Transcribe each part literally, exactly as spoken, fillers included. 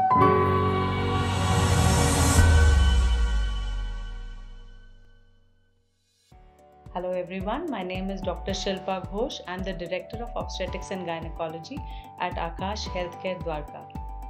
Hello everyone, my name is Doctor Shilpa Ghosh. I'm the Director of Obstetrics and Gynecology at Akash Healthcare Dwarka.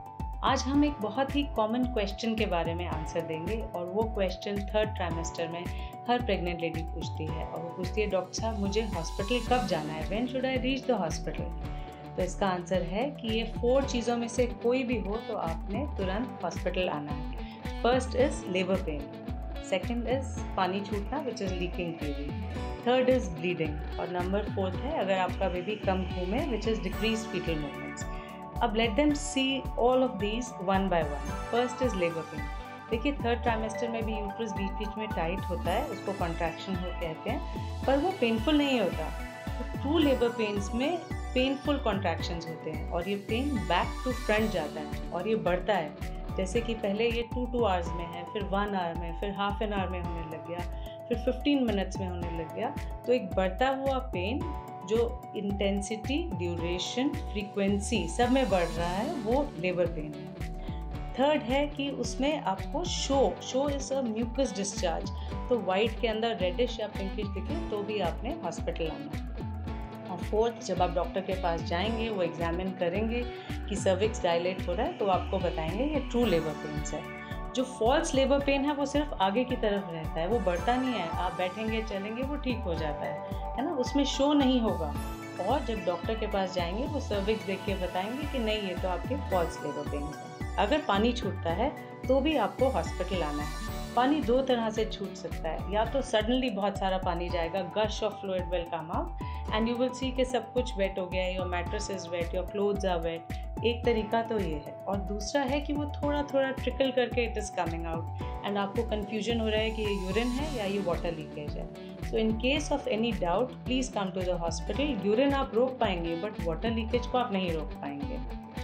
आज हम एक बहुत ही common question के बारे में आंसर देंगे और वो क्वेश्चन थर्ड ट्राइमेस्टर में हर प्रेग्नेंट लेडी पूछती है और वो पूछती है, डॉक्टर साहब मुझे हॉस्पिटल कब जाना है, when should I reach the hospital. तो इसका आंसर है कि ये फोर चीज़ों में से कोई भी हो तो आपने तुरंत हॉस्पिटल आना है। First is labour pain, second is पानी छूटना which is leaking baby, third is bleeding और नंबर फोर्थ है अगर आपका बेबी कम घूमे which is decrease foetal movements. अब let them see all of these one by one. First is labour pain. देखिए थर्ड ट्राइमेस्टर में भी यूट्रस बीच बीच में टाइट होता है, उसको कॉन्ट्रैक्शन हो कहते हैं, पर वो पेनफुल नहीं होता। तो ट्रू लेबर पेन्स में पेनफुल कॉन्ट्रैक्शंस होते हैं और ये पेन बैक टू फ्रंट जाता है और ये बढ़ता है। जैसे कि पहले ये टू टू आवर्स में है, फिर वन आवर में, फिर हाफ एन आवर में होने लग गया, फिर फिफ्टीन मिनट्स में होने लग गया। तो एक बढ़ता हुआ पेन जो इंटेंसिटी, ड्यूरेशन, फ्रीक्वेंसी सब में बढ़ रहा है वो लेबर पेन है। थर्ड है कि उसमें आपको show show is a mucus discharge, तो वाइट के अंदर रेडिश या पिंकिश दिखे तो भी आपने हॉस्पिटल आना है। और फोर्थ, जब आप डॉक्टर के पास जाएंगे वो एग्जामिन करेंगे कि सर्विक्स डायलेट हो रहा है तो आपको बताएंगे ये ट्रू लेबर पेन्स है। जो फॉल्स लेबर पेन है वो सिर्फ आगे की तरफ रहता है, वो बढ़ता नहीं है, आप बैठेंगे चलेंगे वो ठीक हो जाता है है ना, उसमें शो नहीं होगा। और जब डॉक्टर के पास जाएंगे वो सर्विक्स देख के बताएंगे कि नहीं ये तो आपके फॉल्स लेबर पेन्स हैं। अगर पानी छूटता है तो भी आपको हॉस्पिटल आना है। पानी दो तरह से छूट सकता है, या तो सडनली बहुत सारा पानी जाएगा, gush of fluid will come out and you will see कि सब कुछ वेट हो गया है, your mattress is wet, your clothes are wet. एक तरीका तो ये है, और दूसरा है कि वो थोड़ा थोड़ा ट्रिकल करके it is coming out and आपको कन्फ्यूजन हो रहा है कि ये यूरिन है या ये वाटर लीकेज है। So in case of any doubt please come to the hospital. Urine आप रोक पाएंगे बट वाटर लीकेज को आप नहीं रोक पाएंगे।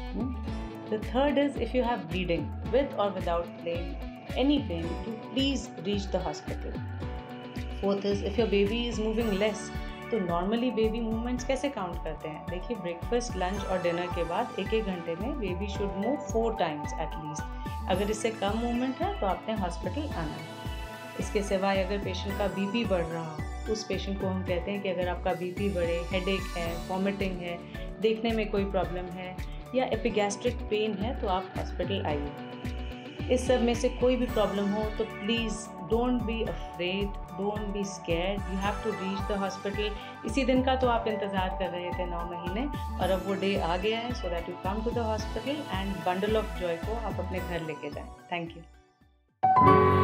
The third is if you have bleeding with और without pain, any pain, to please reach the hospital. Fourth is if your baby is moving less, तो नॉर्मली बेबी मूवमेंट्स कैसे count करते हैं? देखिए ब्रेकफास्ट, लंच और dinner के बाद एक एक घंटे में baby should move four times at least. अगर इससे कम मूवमेंट है तो आपने हॉस्पिटल आना है। इसके सिवाय अगर पेशेंट का बीपी बढ़ रहा हो, उस पेशेंट को हम कहते हैं कि अगर आपका बीपी बढ़े, हेडेक है, वॉमिटिंग है, देखने में कोई प्रॉब्लम है या एपिगैस्ट्रिक पेन है तो आप हॉस्पिटल आइए। इस सब में से कोई भी प्रॉब्लम हो तो please don't be afraid, don't be scared, you have to reach the hospital. इसी दिन का तो आप इंतज़ार कर रहे थे नौ महीने, और अब वो डे आ गया है, so that you come to the hospital and bundle of joy को आप अपने घर लेके जाएं। Thank you.